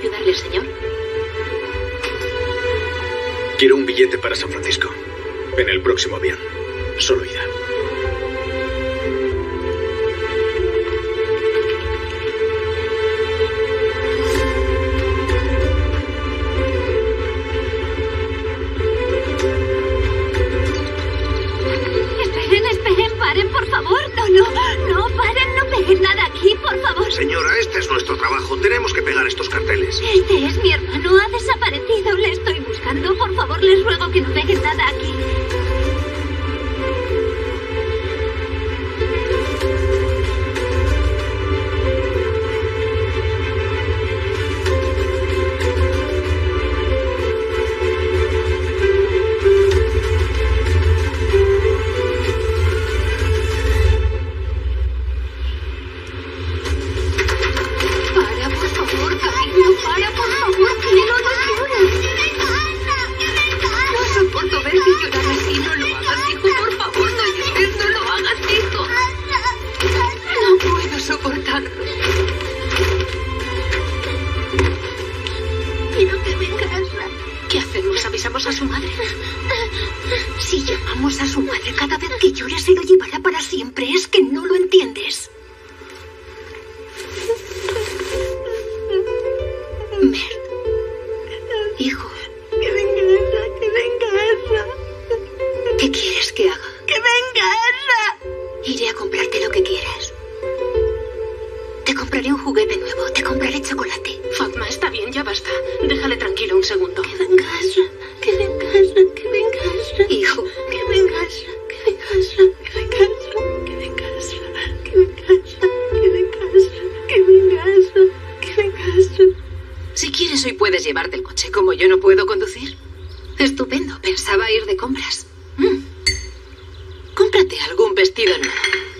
ayudarle, señor? Quiero un billete para San Francisco. En el próximo avión. Solo ida. Esperen, paren, por favor. No, paren, no peguen nada aquí, por favor. Señora, este es nuestro trabajo. Tenemos que pegar estos carteles. Este es mi hermano, ha desaparecido. Le estoy buscando. Por favor, les ruego que no peguen nada aquí. ¿Avisamos a su madre? Si llamamos a su madre cada vez que llore se lo llevará para siempre. Es que no lo entiendes. Mert. Hijo. Que venga. ¿Qué quieres que haga? ¡Que venga! Iré a comprarte lo que quieras. Te compraré un juguete nuevo. Te compraré chocolate. Fatma, está bien, ya basta. Déjale tranquilo un segundo. Que venga. Hijo. Que venga. Si quieres, hoy puedes llevarte el coche. Como yo no puedo conducir. Estupendo. Pensaba ir de compras. Cómprate algún vestido nuevo.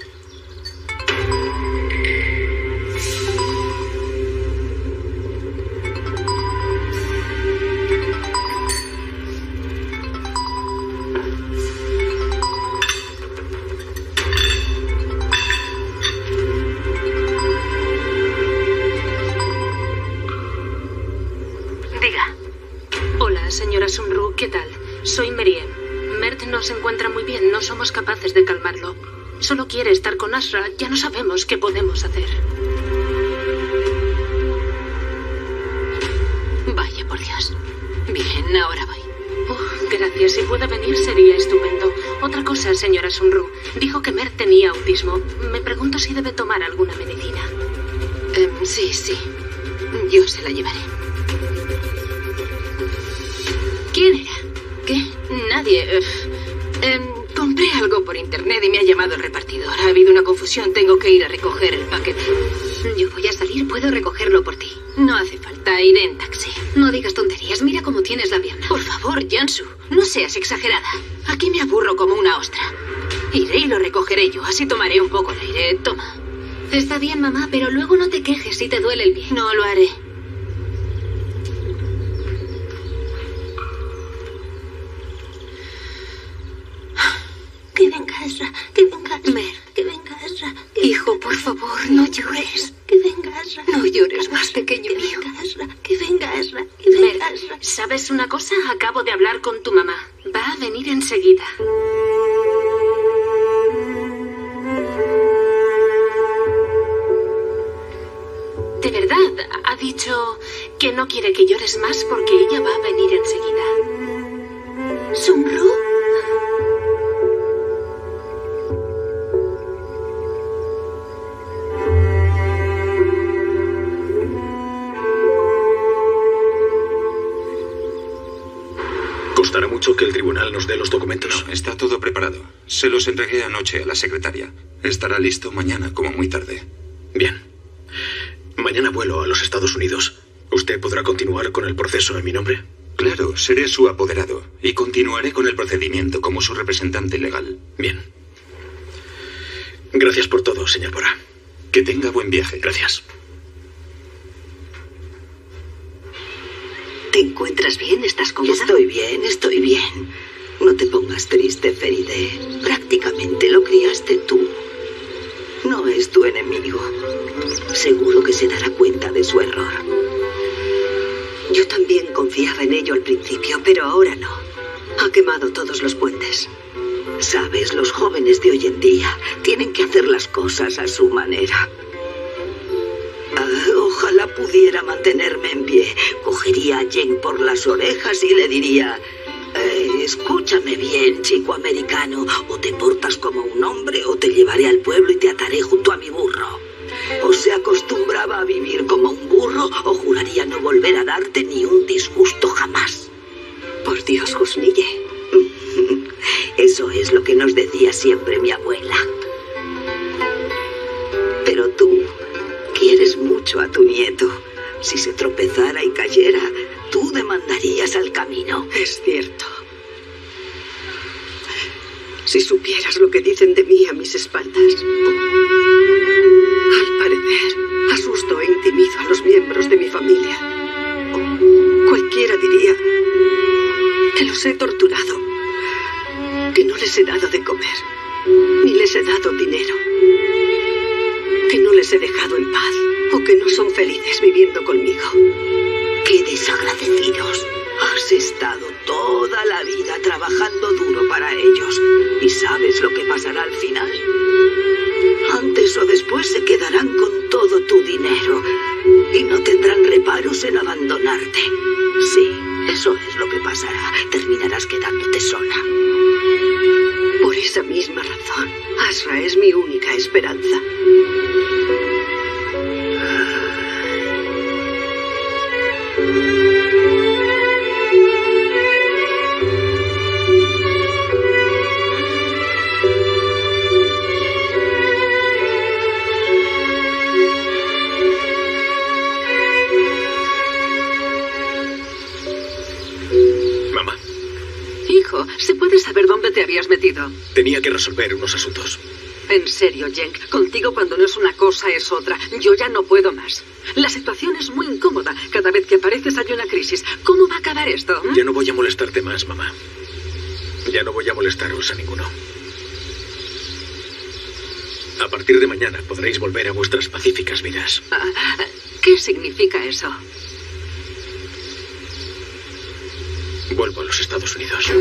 Señora Sunru, ¿qué tal? Soy Meriem. Mert no se encuentra muy bien, no somos capaces de calmarlo. Solo quiere estar con Asra, ya no sabemos qué podemos hacer. Vaya, por Dios. Bien, ahora voy. Gracias, si puede venir sería estupendo. Otra cosa, señora Sunru. Dijo que Mert tenía autismo. Me pregunto si debe tomar alguna medicina. Sí. Yo se la llevaré. ¿Quién era? ¿Qué? Nadie. Compré algo por internet y me ha llamado el repartidor. Ha habido una confusión. Tengo que ir a recoger el paquete. Yo voy a salir. Puedo recogerlo por ti. No hace falta. Iré en taxi. No digas tonterías. Mira cómo tienes la pierna. Por favor, Jansu. No seas exagerada. Aquí me aburro como una ostra. Iré y lo recogeré yo. Así tomaré un poco de aire. Toma. Está bien, mamá, pero luego no te quejes si te duele el pie. No lo haré. Que venga Asra. Mer. Que venga Asra. Hijo, por favor, no llores. Que venga Asra. No llores más, pequeño mío. Que venga Asra. Mer, ¿sabes una cosa? Acabo de hablar con tu mamá. Va a venir enseguida. De verdad, ha dicho que no quiere que llores más porque ella va a venir enseguida. ¿Sunru? ¿Costará mucho que el tribunal nos dé los documentos? No, está todo preparado. Se los entregué anoche a la secretaria. Estará listo mañana como muy tarde. Bien. Mañana vuelo a los Estados Unidos. ¿Usted podrá continuar con el proceso en mi nombre? Claro, seré su apoderado y continuaré con el procedimiento como su representante legal. Bien. Gracias por todo, señor Bora. Que tenga buen viaje. Gracias. ¿Te encuentras bien? ¿Estás cómoda? Estoy bien. No te pongas triste, Feride. Prácticamente lo criaste tú. No es tu enemigo. Seguro que se dará cuenta de su error. Yo también confiaba en ello al principio, pero ahora no. Ha quemado todos los puentes. Sabes, los jóvenes de hoy en día tienen que hacer las cosas a su manera. Ojalá pudiera mantenerme en pie. Cogería a Jane por las orejas y le diría: escúchame bien, chico americano. O te portas como un hombre o te llevaré al pueblo y te ataré junto a mi burro. O se acostumbraba a vivir como un burro o juraría no volver a darte ni un disgusto jamás. Por Dios, Husnille. Eso es lo que nos decía siempre mi abuela. Pero tú quieres mucho a tu nieto. Si se tropezara y cayera, tú demandarías al camino. Es cierto. Si supieras lo que dicen de mí a mis espaldas. Al parecer, asusto e intimido a los miembros de mi familia. Cualquiera diría que los he torturado, que no les he dado de comer, ni les he dado dinero, que no les he dejado en paz, o que no son felices viviendo conmigo. ¡Qué desagradecidos! Has estado toda la vida trabajando duro para ellos. ¿Y sabes lo que pasará al final? Antes o después se quedarán con todo tu dinero y no tendrán reparos en abandonarte. Sí, eso es lo que pasará. Terminarás quedándote sola. Por esa misma razón, Asra es mi única esperanza. ¿Se puede saber dónde te habías metido? Tenía que resolver unos asuntos. En serio, Jenk, contigo cuando no es una cosa es otra. Yo ya no puedo más. La situación es muy incómoda. Cada vez que apareces hay una crisis. ¿Cómo va a acabar esto? Ya no voy a molestarte más, mamá. Ya no voy a molestaros a ninguno. A partir de mañana podréis volver a vuestras pacíficas vidas. ¿Qué significa eso? Vuelvo a los Estados Unidos.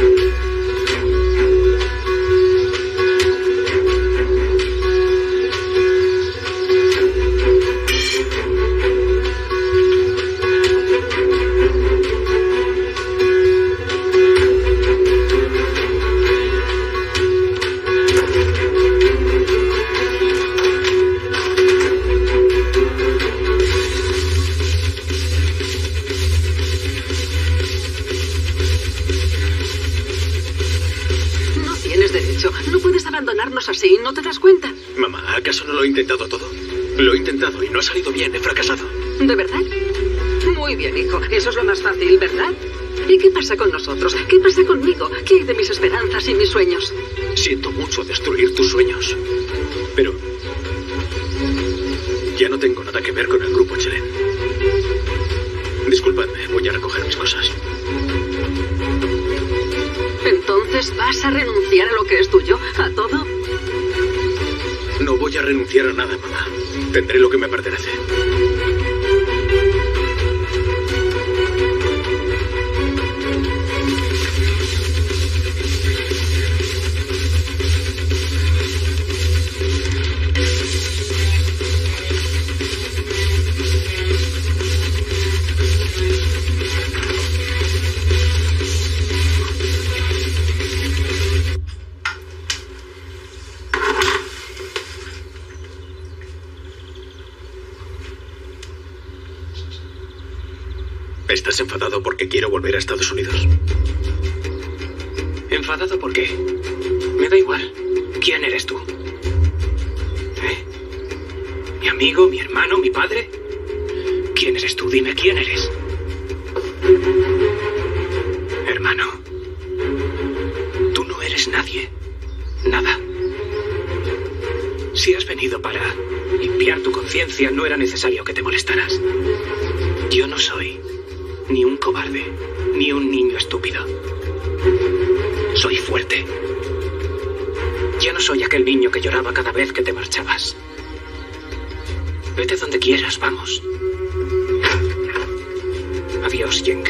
Abandonarnos así, ¿no te das cuenta? Mamá, ¿acaso no lo he intentado todo? Lo he intentado y no ha salido bien, he fracasado. ¿De verdad? Muy bien, hijo, eso es lo más fácil, ¿verdad? ¿Y qué pasa con nosotros? ¿Qué pasa conmigo? ¿Qué hay de mis esperanzas y mis sueños? Siento mucho destruir tus sueños, pero ya no tengo nada que ver con el grupo Chelem. Disculpadme, voy a recoger mis cosas. ¿Entonces vas a renunciar a lo que es tuyo? ¿A todo? No voy a renunciar a nada, mamá. Tendré lo que me pertenece. ¿Estás enfadado porque quiero volver a Estados Unidos? ¿Enfadado por qué? Me da igual. ¿Quién eres tú? ¿Mi amigo, mi hermano, mi padre? ¿Quién eres tú? Dime, ¿quién eres? Hermano, tú no eres nadie. Nada. Si has venido para limpiar tu conciencia, no era necesario que te molestaras. Yo no soy ni un cobarde, ni un niño estúpido. Soy fuerte. Ya no soy aquel niño que lloraba cada vez que te marchabas. Vete donde quieras, vamos. Dios, Jenk.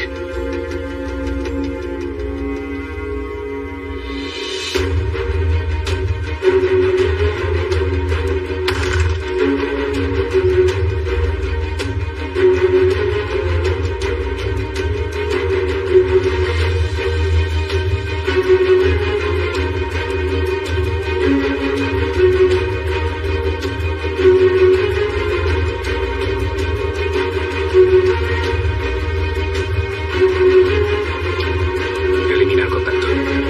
Eliminar contacto.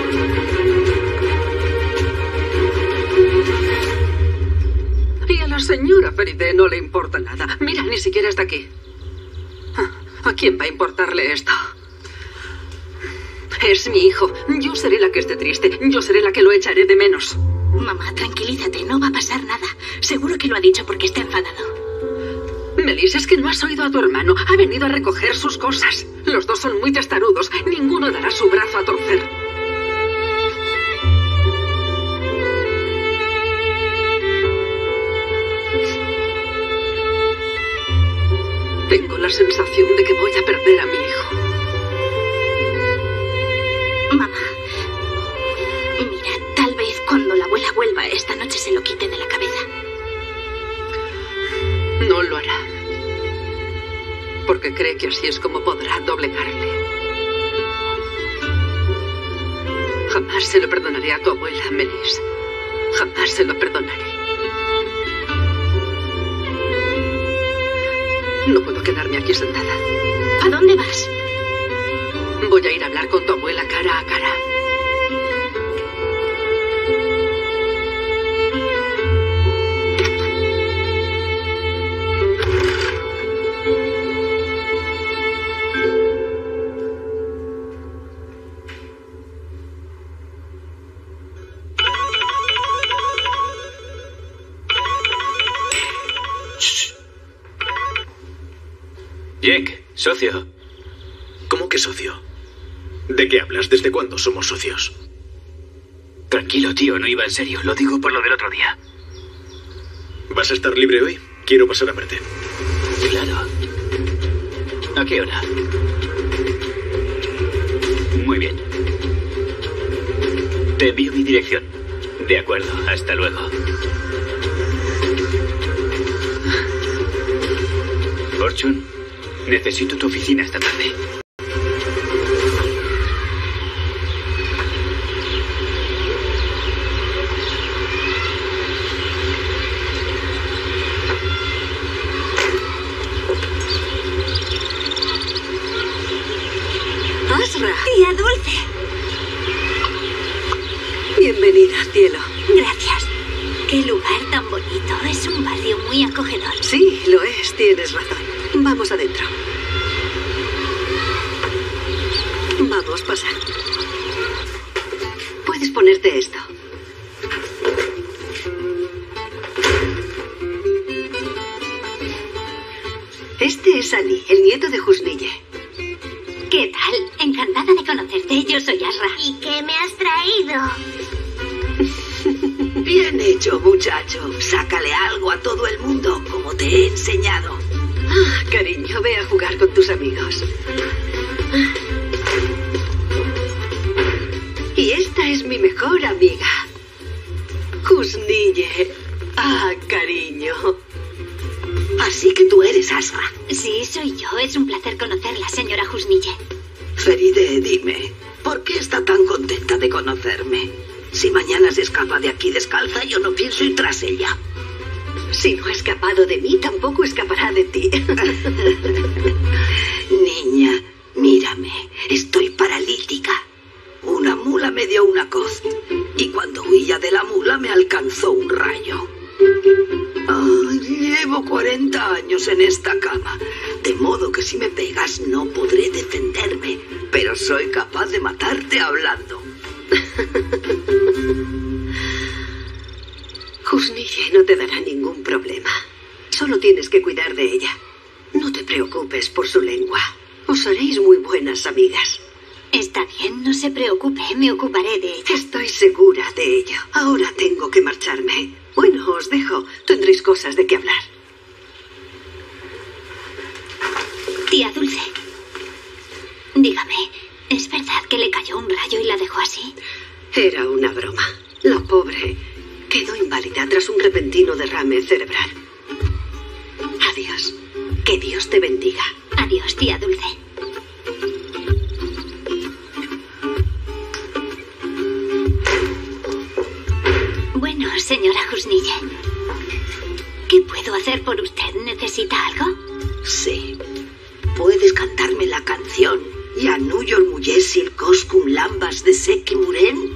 Y a la señora Feride no le importa nada. Mira, ni siquiera está aquí. ¿A quién va a importarle esto? Es mi hijo. Yo seré la que esté triste. Yo seré la que lo echaré de menos. Mamá, tranquilízate, no va a pasar nada. Seguro que lo ha dicho porque está enfadado. Melis, es que no has oído a tu hermano. Ha venido a recoger sus cosas. Los dos son muy testarudos. Ninguno dará su brazo a torcer. Tengo la sensación de que voy a perder a mi hijo. Mamá, mira, tal vez cuando la abuela vuelva esta noche se lo quite de la cabeza. No lo hará. Porque cree que así es como podrá doblegarle. Jamás se lo perdonaré a tu abuela, Melis. Jamás se lo perdonaré. No puedo quedarme aquí sentada. ¿A dónde vas? Voy a ir a hablar con tu abuela cara a cara. Jake, socio. ¿Cómo que socio? ¿De qué hablas? ¿Desde cuándo somos socios? Tranquilo, tío, no iba en serio. Lo digo por lo del otro día. ¿Vas a estar libre hoy? Quiero pasar a verte. Claro. ¿A qué hora? Muy bien. Te envío mi dirección. De acuerdo, hasta luego. Fortune, necesito tu oficina esta tarde. Asra, Tía Dulce. bienvenida, cielo. Gracias. Qué lugar tan bonito. Es un barrio muy acogedor. Sí, lo es, tienes razón. Vamos adentro. Vamos, pasa. Puedes ponerte esto. Este es Ali, el nieto de Husnille. ¿Qué tal? Encantada de conocerte. Yo soy Asra. ¿Y qué me has traído? Bien hecho, muchacho. Sácale algo a todo el mundo, como te he enseñado. Ah, cariño, ve a jugar con tus amigos. Y esta es mi mejor amiga, Husnille. Ah, cariño. Así que tú eres Asra. Sí, soy yo. Es un placer conocerla, señora Husnille. Feride, dime, ¿por qué está tan contenta de conocerme? Si mañana se escapa de aquí descalza, yo no pienso ir tras ella. Si no ha escapado de mí, tampoco escapará de ti. Niña, mírame, estoy paralítica. Una mula me dio una coz y cuando huía de la mula me alcanzó un rayo. Llevo 40 años en esta cama, de modo que si me pegas no podré defenderme, pero soy capaz de matarte hablando. Husnille no te dará ningún problema. Solo tienes que cuidar de ella. No te preocupes por su lengua. Os haréis muy buenas amigas. Está bien, no se preocupe. Me ocuparé de ella. Estoy segura de ello. Ahora tengo que marcharme. Bueno, os dejo. Tendréis cosas de qué hablar. Tía Dulce. Dígame, ¿es verdad que le cayó un rayo y la dejó así? Era una broma. La pobre quedó inválida tras un repentino derrame cerebral. Adiós. Que Dios te bendiga. Adiós, tía Dulce. Bueno, señora Husnille, ¿qué puedo hacer por usted? ¿Necesita algo? Sí. ¿Puedes cantarme la canción Yanuyol Muyesil Koskum Lambas de Seki Muren?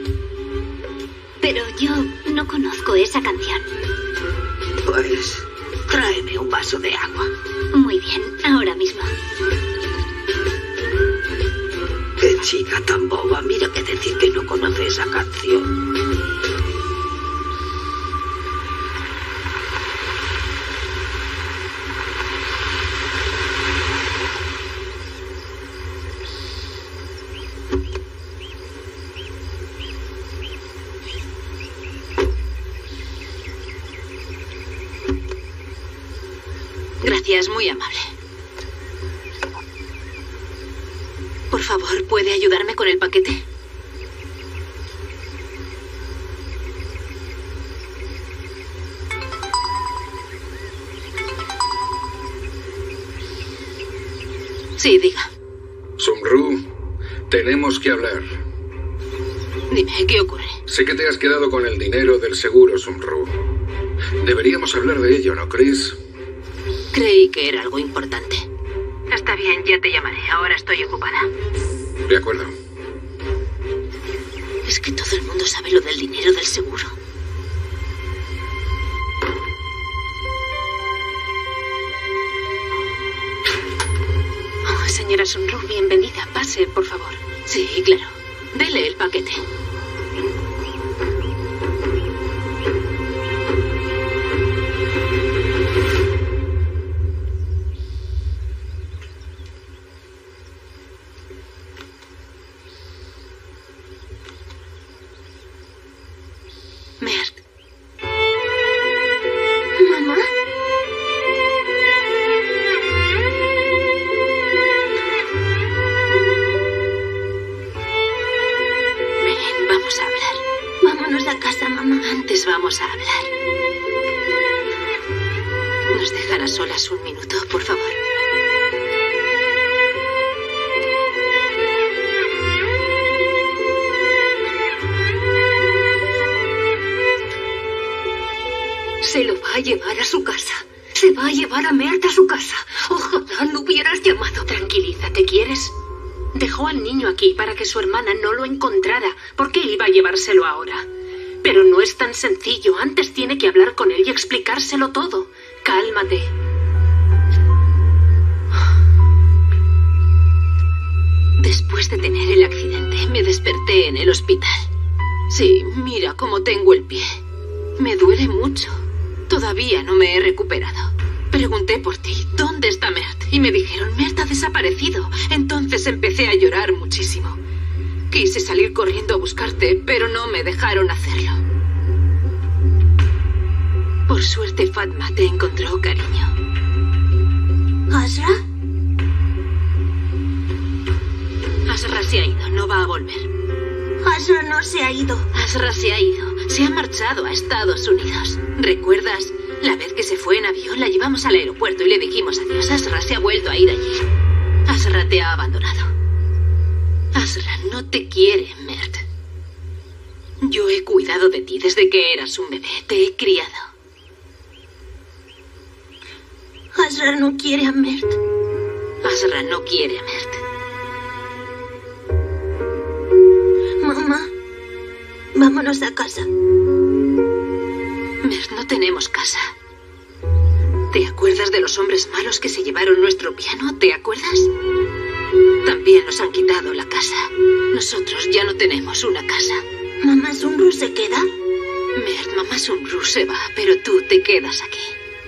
Pero yo no conozco esa canción. Pues tráeme un vaso de agua. Muy bien, ahora mismo. Qué chica tan boba. Mira que decir que no conoce esa canción. Gracias, muy amable. Por favor, ¿puede ayudarme con el paquete? Sí, diga. Sumru, tenemos que hablar. Dime, ¿qué ocurre? Sé que te has quedado con el dinero del seguro, Sumru. Deberíamos hablar de ello, ¿no crees? Creí que era algo importante. Está bien, ya te llamaré. Ahora estoy ocupada. De acuerdo. Es que todo el mundo sabe lo del dinero del seguro. Oh, señora Sunru, bienvenida. Pase, por favor. Sí, claro. Dele el paquete. Mert. ¿Mamá? Ven, vamos a hablar. Vámonos a casa, mamá. Antes vamos a hablar. ¿Nos dejará solas un minuto, por favor? Se lo va a llevar a su casa. Se va a llevar a Mert a su casa. Ojalá no hubieras llamado. Tranquilízate, ¿quieres? Dejó al niño aquí para que su hermana no lo encontrara. ¿Por qué iba a llevárselo ahora? Pero no es tan sencillo. Antes tiene que hablar con él y explicárselo todo. Cálmate. Después de tener el accidente, me desperté en el hospital. Sí, mira cómo tengo el pie. Me duele mucho. Todavía no me he recuperado. Pregunté por ti, ¿dónde está Mert? Y me dijeron, Mert ha desaparecido. Entonces empecé a llorar muchísimo. Quise salir corriendo a buscarte, pero no me dejaron hacerlo. Por suerte, Fatma te encontró, cariño. ¿Asra? Asra se ha ido, no va a volver. Asra no se ha ido. Asra se ha ido. Se ha marchado a Estados Unidos. ¿Recuerdas? La vez que se fue en avión, la llevamos al aeropuerto y le dijimos adiós. Asra se ha vuelto a ir allí. Asra te ha abandonado. Asra no te quiere, Mert. Yo he cuidado de ti desde que eras un bebé. Te he criado. Asra no quiere a Mert. Asra no quiere a Mert. Mamá, vámonos a casa. Mert, no tenemos casa. ¿Te acuerdas de los hombres malos que se llevaron nuestro piano? ¿Te acuerdas? También nos han quitado la casa. Nosotros ya no tenemos una casa. ¿Mamá Sunru se queda? Mert, mamá Sunru se va, pero tú te quedas aquí.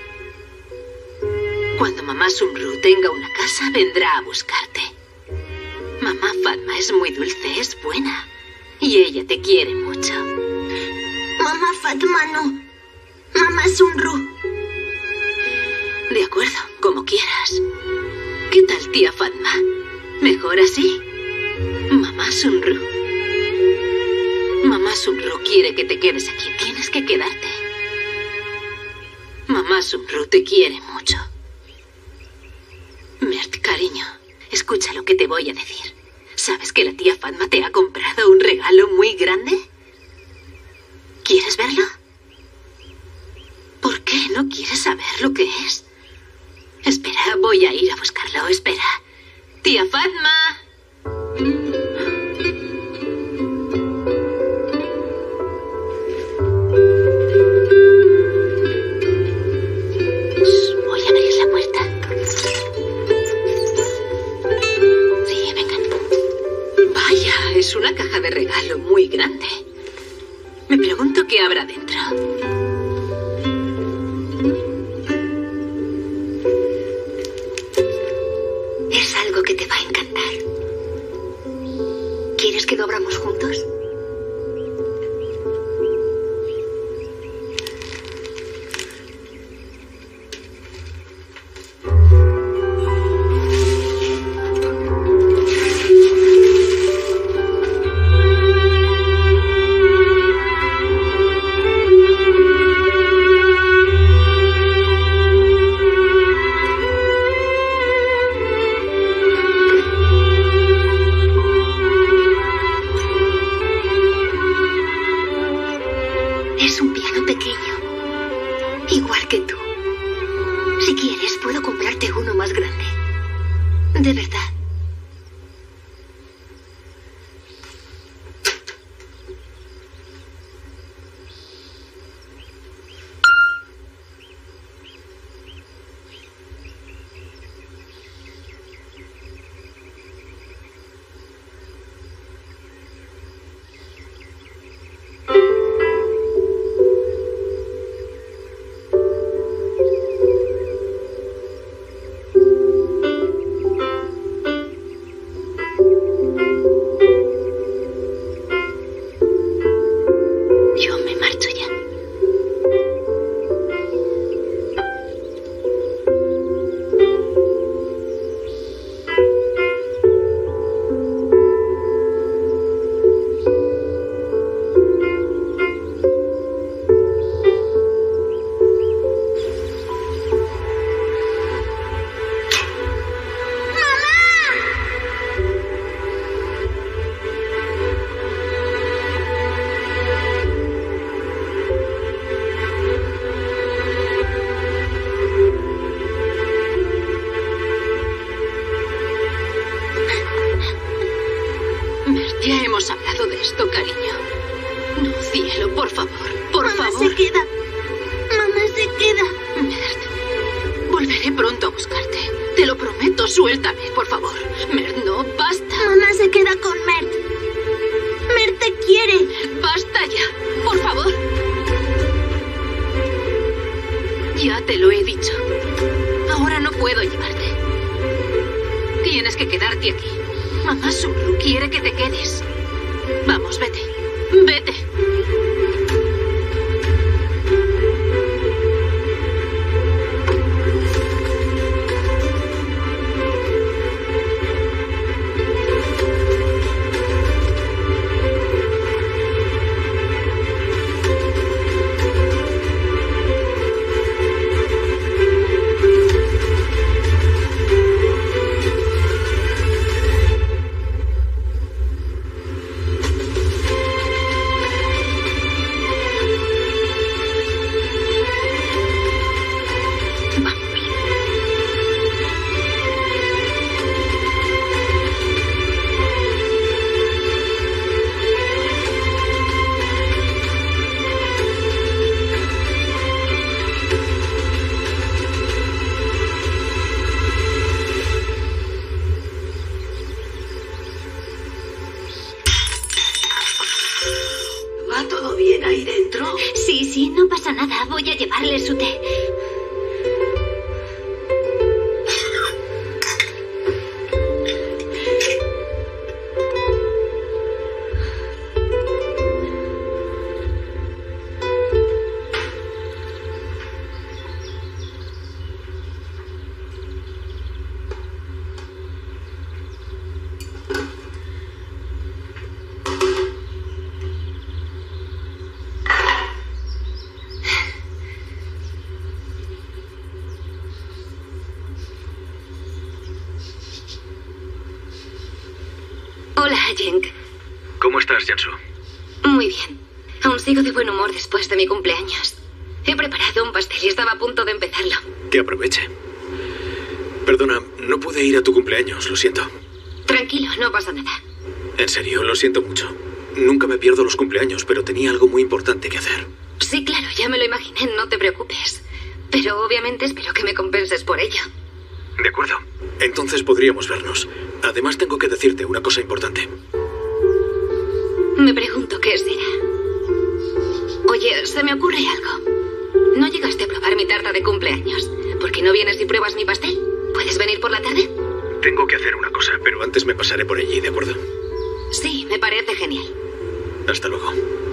Cuando mamá Sunru tenga una casa, vendrá a buscarte. Mamá Fatma es muy dulce, es buena. Y ella te quiere mucho. Mamá Fatma no. Mamá Sunru. De acuerdo, como quieras. ¿Qué tal, tía Fatma? ¿Mejor así? Mamá Sunru. Mamá Sunru quiere que te quedes aquí. Tienes que quedarte. Mamá Sunru te quiere mucho. Mert, cariño, escucha lo que te voy a decir. ¿Sabes que la tía Fatma te ha comprado un regalo muy grande? ¿Quieres verlo? ¿Por qué no quieres saber lo que es? Espera, voy a ir a buscarlo. Espera. ¡Tía Fatma! Voy a abrir la puerta. Sí, vengan. Vaya, es una caja de regalo muy grande. Me pregunto qué habrá dentro. Es algo que te va a encantar. ¿Quieres que lo abramos juntos? Es un piano pequeño, igual que tú. Si quieres, puedo comprarte uno más grande. De verdad. Yo me marcho ya. Mert, ya hemos hablado de esto, cariño. No, cielo, por favor, por Mamá favor. se queda. Mamá se queda. Mert, volveré pronto a buscarte. Te lo prometo, suéltame, por favor. Mert, no, basta. Mamá se queda con Mert. Mert te quiere. Basta ya, por favor. Ya te lo he dicho. Ahora no puedo llevarte. Tienes que quedarte aquí. Mamá Sunru quiere que te quedes. Vamos, vete. Vete. ¿Va todo bien ahí dentro? Sí, sí, no pasa nada. Voy a llevarle su té. Hola, Jenk. ¿Cómo estás, Jansu? Muy bien. Aún sigo de buen humor después de mi cumpleaños. He preparado un pastel y estaba a punto de empezarlo. Que aproveche. Perdona, no pude ir a tu cumpleaños, lo siento. Tranquilo, no pasa nada. En serio, lo siento mucho. Nunca me pierdo los cumpleaños, pero tenía algo muy importante que hacer. Sí, claro, ya me lo imaginé, no te preocupes. Pero obviamente espero que me compenses por ello. De acuerdo. Entonces podríamos vernos. Además, tengo que decirte una cosa importante. Me pregunto qué será. Oye, se me ocurre algo. ¿No llegaste a probar mi tarta de cumpleaños? ¿Por qué no vienes y pruebas mi pastel? ¿Puedes venir por la tarde? Tengo que hacer una cosa, pero antes me pasaré por allí, ¿de acuerdo? Sí, me parece genial. Hasta luego.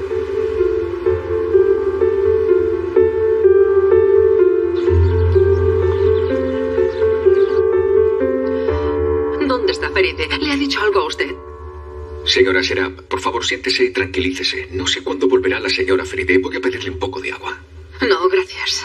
¿Dónde está Feride? ¿Le ha dicho algo a usted? Señora Serap, por favor, siéntese y tranquilícese. No sé cuándo volverá la señora Feride. Voy a pedirle un poco de agua. No, gracias.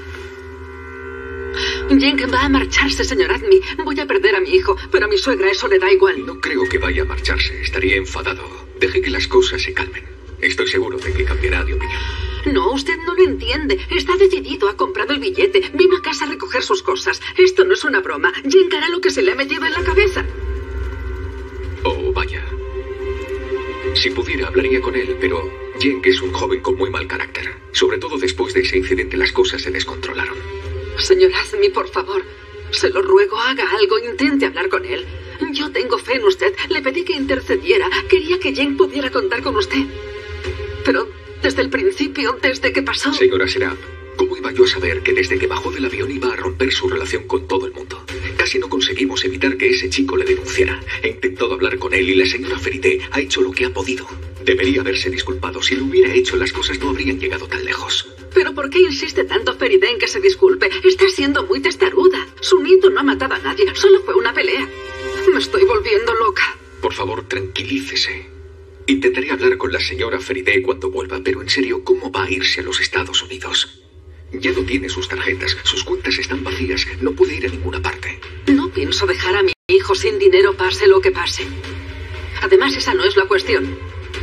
Jenk va a marcharse, señor Admi. Voy a perder a mi hijo, pero a mi suegra eso le da igual. No creo que vaya a marcharse. Estaría enfadado. Deje que las cosas se calmen. Estoy seguro de que cambiará de opinión. No, usted no lo entiende. Está decidido, ha comprado el billete. Vino a casa a recoger sus cosas. Esto no es una broma. Jenk hará lo que se le ha metido en la cabeza. Oh, vaya. Si pudiera, hablaría con él, pero Jenk es un joven con muy mal carácter. Sobre todo después de ese incidente, las cosas se descontrolaron. Señor Azmi, por favor, se lo ruego, haga algo, intente hablar con él. Yo tengo fe en usted, le pedí que intercediera, quería que Jenk pudiera contar con usted. Pero desde el principio, desde que pasó... Señora Serap, ¿cómo iba yo a saber que desde que bajó del avión iba a romper su relación con todo el mundo? Casi no conseguimos evitar que ese chico le denunciara. He intentado hablar con él y la señora Feride ha hecho lo que ha podido. Debería haberse disculpado. Si lo hubiera hecho, las cosas no habrían llegado tan lejos. ¿Pero por qué insiste tanto Feride en que se disculpe? Está siendo muy testaruda. Su nieto no ha matado a nadie, solo fue una pelea. Me estoy volviendo loca. Por favor, tranquilícese. Intentaré hablar con la señora Feride cuando vuelva, pero en serio, ¿cómo va a irse a los Estados Unidos? Ya no tiene sus tarjetas, sus cuentas están vacías, no puede ir a ninguna parte. No pienso dejar a mi hijo sin dinero, pase lo que pase. Además, esa no es la cuestión.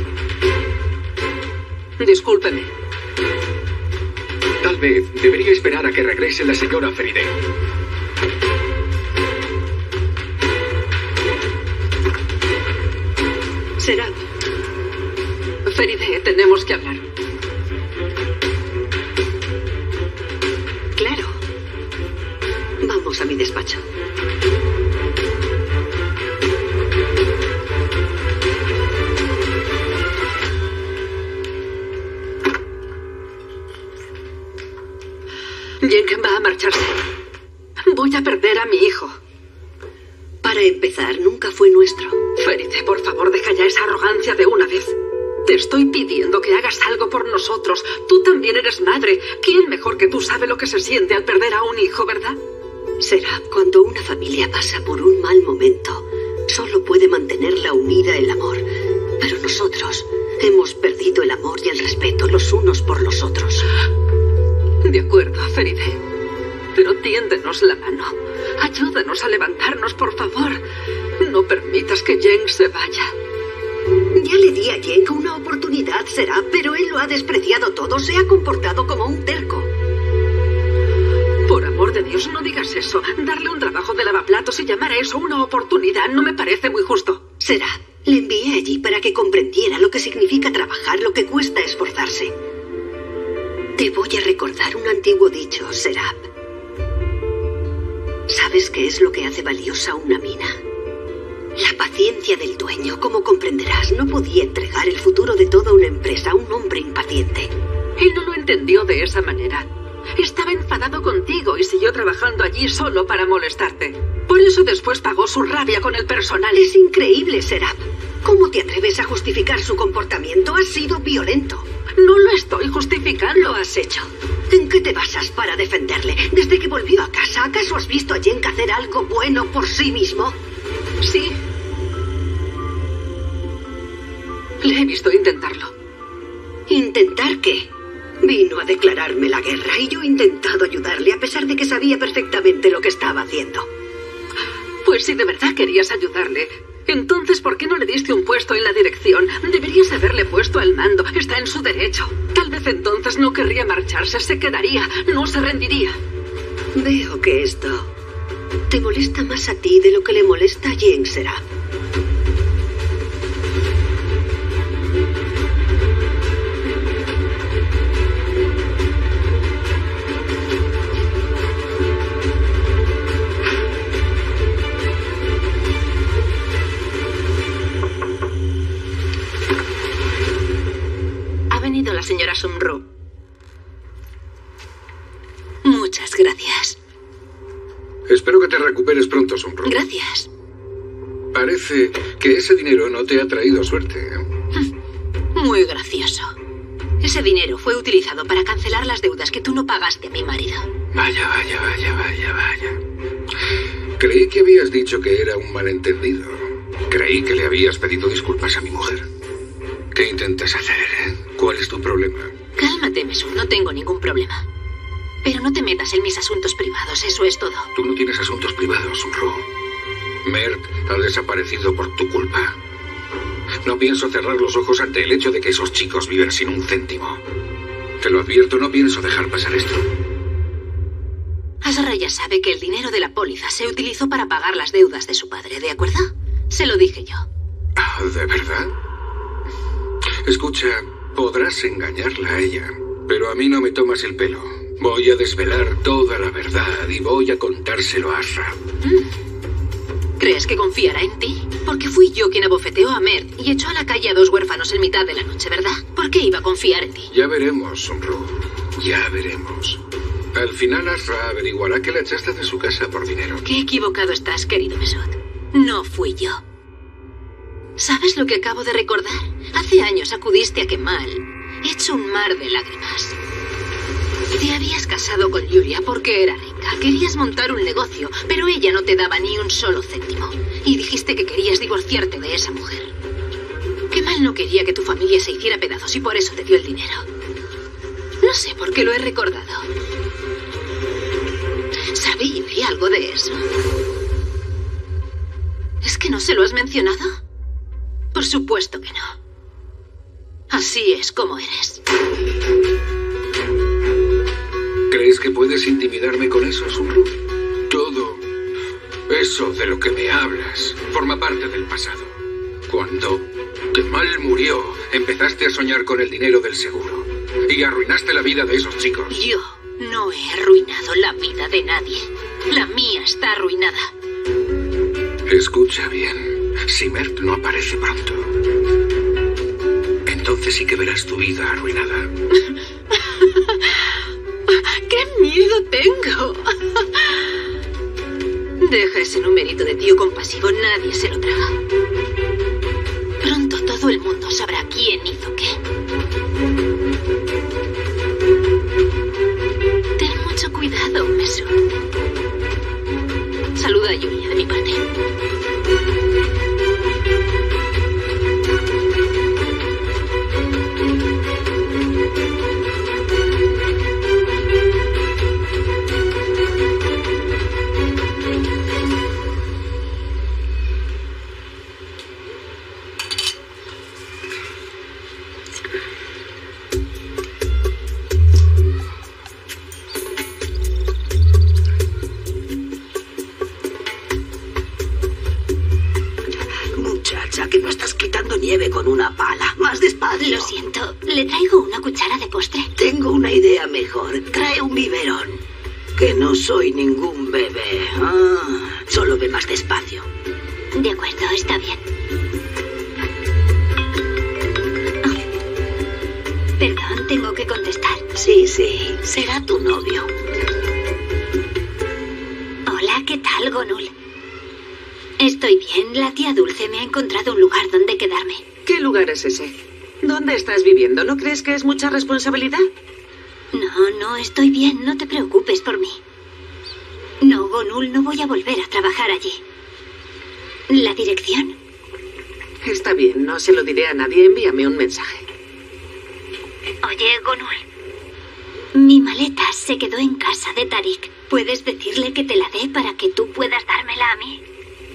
Discúlpeme. Tal vez debería esperar a que regrese la señora Feride. Será. Feride, tenemos que hablar. Claro. Vamos a mi despacho. Jenk va a marcharse. Voy a perder a mi hijo. Para empezar, nunca fue nuestro. Feride, por favor, deja ya esa arrogancia de una vez. Te estoy pidiendo que hagas algo por nosotros. Tú también eres madre. ¿Quién mejor que tú sabe lo que se siente al perder a un hijo, verdad? Será cuando una familia pasa por un mal momento, solo puede mantenerla unida el amor. Pero nosotros hemos perdido el amor y el respeto los unos por los otros. De acuerdo, Feride. Pero tiéndenos la mano. Ayúdanos a levantarnos, por favor. No permitas que Jenk se vaya. Ya le di a Jenk una oportunidad, será, pero él lo ha despreciado todo. Se ha comportado como un terco. Por amor de Dios, no digas eso. Darle un trabajo de lavaplatos y llamar a eso una oportunidad no me parece muy justo. Será. Le envié allí para que comprendiera lo que significa trabajar, lo que cuesta esforzarse. Te voy a recordar un antiguo dicho, Serap. ¿Sabes qué es lo que hace valiosa una mina? La paciencia del dueño. Como comprenderás, no podía entregar el futuro de toda una empresa a un hombre impaciente. Él no lo entendió de esa manera. Estaba enfadado contigo y siguió trabajando allí solo para molestarte. Por eso después pagó su rabia con el personal. Es increíble, Serap. ¿Cómo te atreves a justificar su comportamiento? Ha sido violento. No lo estoy justificando. Lo has hecho. ¿En qué te basas para defenderle? Desde que volvió a casa, ¿acaso has visto a Jenk hacer algo bueno por sí mismo? Sí. Le he visto intentarlo. ¿Intentar qué? Vino a declararme la guerra y yo he intentado ayudarle a pesar de que sabía perfectamente lo que estaba haciendo. Pues si de verdad querías ayudarle, entonces ¿por qué no le diste un puesto en la dirección? Deberías haberle puesto al mando. Está en su derecho. Tal vez entonces no querría marcharse, se quedaría, no se rendiría. Veo que esto te molesta más a ti de lo que le molesta a James, será. La señora Sumru. Muchas gracias. Espero que te recuperes pronto, Sumru. Gracias. Parece que ese dinero no te ha traído suerte. Muy gracioso. Ese dinero fue utilizado para cancelar las deudas que tú no pagaste a mi marido. Vaya. Creí que habías dicho que era un malentendido. Creí que le habías pedido disculpas a mi mujer. ¿Qué intentas hacer, ¿Cuál es tu problema? Cálmate, Mesut, no tengo ningún problema. Pero no te metas en mis asuntos privados, eso es todo. Tú no tienes asuntos privados, Sumru. Mert ha desaparecido por tu culpa. No pienso cerrar los ojos ante el hecho de que esos chicos viven sin un céntimo. Te lo advierto, no pienso dejar pasar esto. Azra ya sabe que el dinero de la póliza se utilizó para pagar las deudas de su padre, ¿de acuerdo? Se lo dije yo. ¿De verdad? Escucha, podrás engañarla a ella, pero a mí no me tomas el pelo. Voy a desvelar toda la verdad y voy a contárselo a Azra. ¿Crees que confiará en ti? Porque fui yo quien abofeteó a Mert y echó a la calle a 2 huérfanos en mitad de la noche, ¿verdad? ¿Por qué iba a confiar en ti? Ya veremos, Sumru. Ya veremos. Al final Azra averiguará que la echaste de su casa por dinero. Qué equivocado estás, querido Mesut. No fui yo. ¿Sabes lo que acabo de recordar? Hace años acudiste a Kemal, hecho un mar de lágrimas. Te habías casado con Yulia porque era rica. Querías montar un negocio, pero ella no te daba ni un solo céntimo. Y dijiste que querías divorciarte de esa mujer. Kemal no quería que tu familia se hiciera pedazos y por eso te dio el dinero. No sé por qué lo he recordado. ¿Sabe Yulia algo de eso? ¿Es que no se lo has mencionado? Por supuesto que no. Así es como eres. ¿Crees que puedes intimidarme con eso, Sumru? Todo eso de lo que me hablas forma parte del pasado. Cuando Kemal murió, empezaste a soñar con el dinero del seguro y arruinaste la vida de esos chicos. Yo no he arruinado la vida de nadie. La mía está arruinada. Escucha bien. Si Mert no aparece pronto, entonces sí que verás tu vida arruinada. ¡Qué miedo tengo! Deja ese numerito de tío compasivo, nadie se lo traga. Pronto todo el mundo sabrá quién hizo qué. Ten mucho cuidado, Mesut. Saluda a Yulia de mi parte. Nieve con una pala. Más despacio. Lo siento. ¿Le traigo una cuchara de postre? Tengo una idea mejor. Trae un biberón. Que no soy ningún bebé. Solo ve más despacio. De acuerdo, está bien. Perdón, tengo que contestar. Sí, será tu novio. Hola, ¿qué tal, Gonul? Estoy bien. La tía Dulce me ha encontrado un lugar donde quedarme. ¿Qué lugar es ese? ¿Dónde estás viviendo? ¿No crees que es mucha responsabilidad? No, estoy bien. No te preocupes por mí. No, Gonul, no voy a volver a trabajar allí. ¿La dirección? Está bien, no se lo diré a nadie. Envíame un mensaje. Oye, Gonul. Mi maleta se quedó en casa de Tarik. ¿Puedes decirle que te la dé para que tú puedas dármela a mí?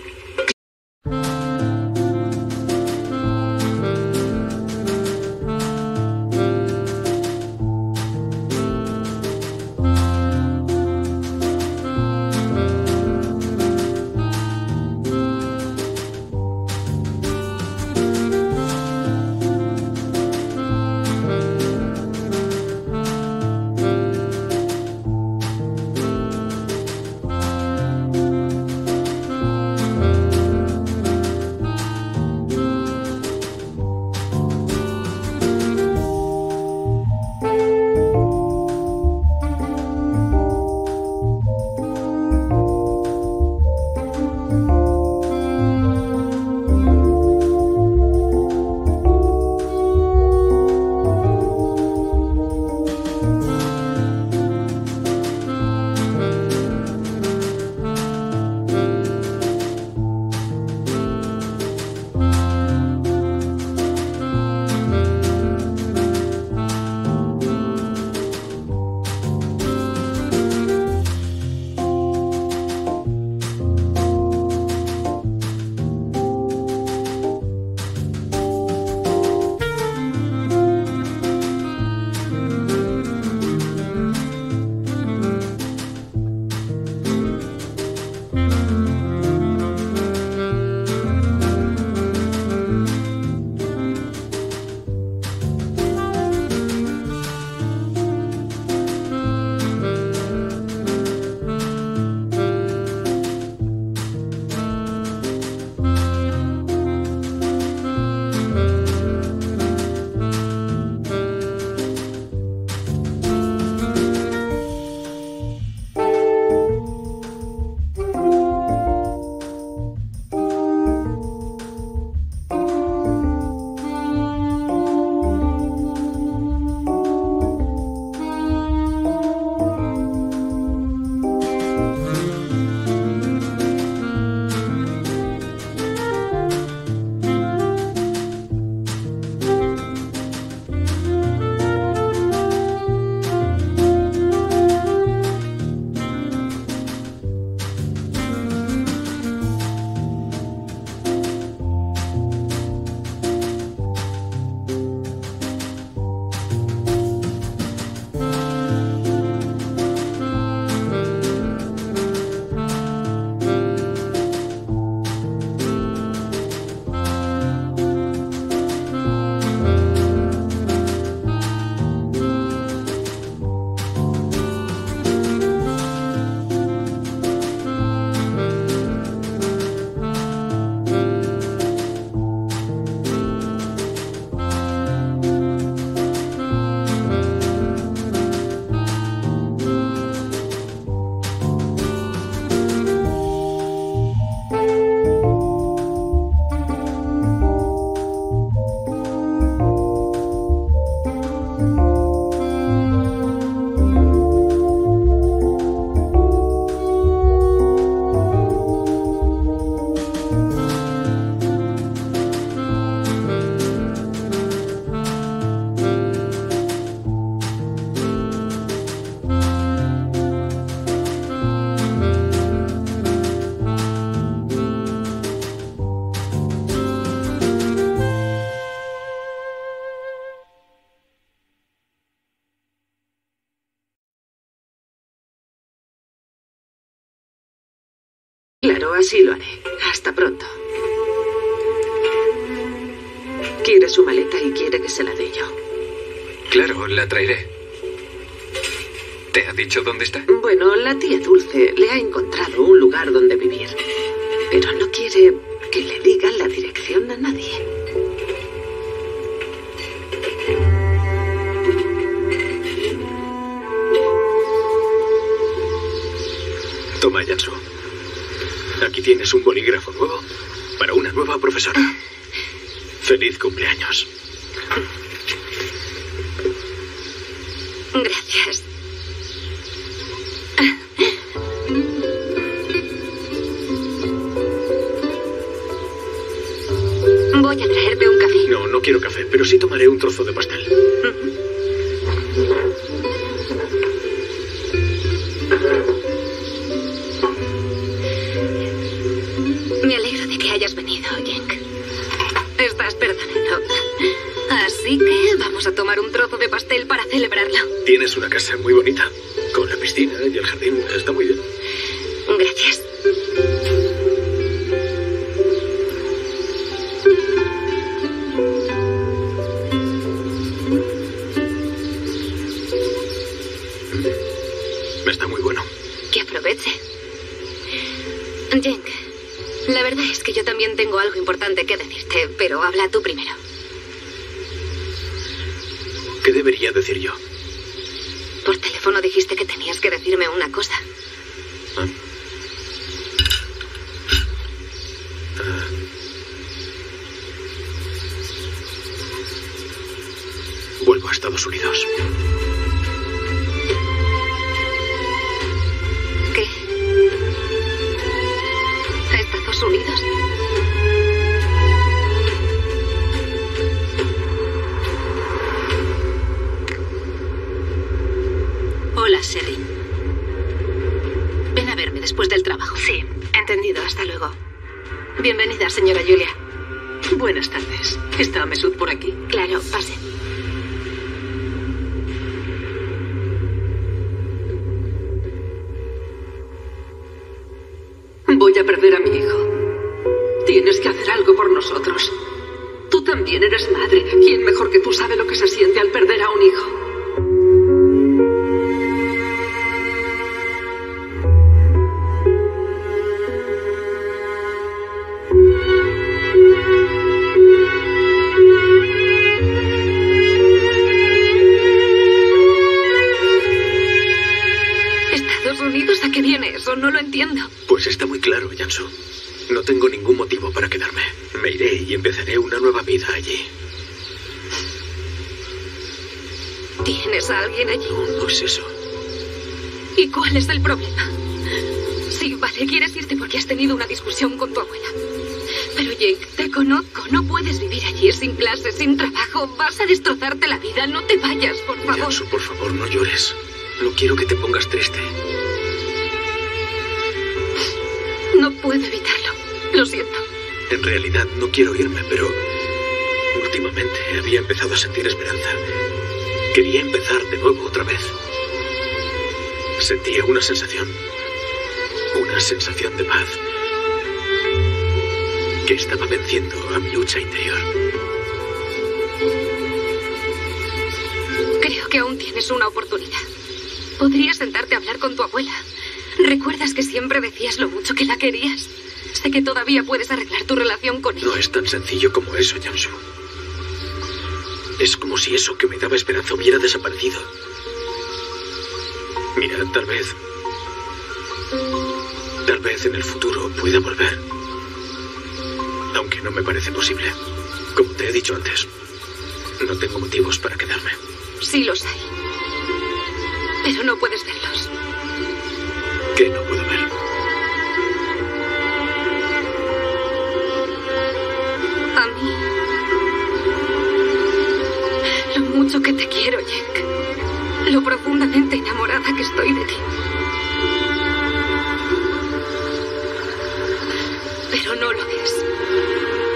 Claro, así lo haré. Hasta pronto. Quiere su maleta y quiere que se la dé yo. Claro, la traeré. ¿Te ha dicho dónde está? Bueno, la tía Dulce le ha encontrado un lugar donde vivir. Pero no quiere que le digan la dirección a nadie. Toma, Jansu. Aquí tienes un bolígrafo nuevo para una nueva profesora. ¡Feliz cumpleaños! Gracias. Voy a traerte un café. No, no quiero café, pero sí tomaré un trozo de pastel. Me alegro de que hayas venido, Jenk. Estás perdonando. Así que vamos a tomar un trozo de pastel para celebrarlo. Tienes una casa muy bonita, con la piscina y el jardín. Está muy bien. Gracias. Está muy bueno. Que aproveche. Jenk, la verdad es que yo también tengo algo importante que decirte, pero habla tú primero. ¿Qué debería decir yo? Por teléfono dijiste que tenías que decirme una cosa. ¿Ah? Vuelvo a Estados Unidos. ¿Qué? ¿A Estados Unidos? Hola, Sherry. Ven a verme después del trabajo. Sí, entendido. Hasta luego. Bienvenida, señora Julia. Buenas tardes. ¿Está Mesut por aquí? Claro, pase. Voy a perder a mi hijo. Tienes que hacer algo por nosotros. Tú también eres madre. ¿Quién mejor que tú sabe lo que se siente al perder a un hijo? ¿Estados Unidos? ¿A qué viene eso? No lo entiendo. Pues está muy claro, Jansu. No tengo ningún motivo para quedarme. Me iré y empezaré una nueva vida allí. ¿Tienes a alguien allí? No es eso. ¿Y cuál es el problema? Sí, vale, quieres irte porque has tenido una discusión con tu abuela. Pero Jake, te conozco. No puedes vivir allí sin clases, sin trabajo. Vas a destrozarte la vida. No te vayas, por favor. Jansu, por favor, no llores. No quiero que te pongas triste. No puedo evitarlo. Lo siento. En realidad no quiero irme, pero últimamente había empezado a sentir esperanza. Quería empezar de nuevo otra vez. Sentía una sensación de paz, que estaba venciendo a mi lucha interior. Creo que aún tienes una oportunidad. Podrías sentarte a hablar con tu abuela. ¿Recuerdas que siempre decías lo mucho que la querías? Sé que todavía puedes arreglar tu relación con ella. No es tan sencillo como eso, Jansu. Es como si eso que me daba esperanza hubiera desaparecido. Mira, tal vez en el futuro pueda volver. Aunque no me parece posible. Como te he dicho antes, no tengo motivos para quedarme. Sí los hay. Pero no puedes verlos. ¿Qué no puedo ver? A mí. Lo mucho que te quiero, Jake. Lo profundamente enamorada que estoy de ti. Pero no lo ves.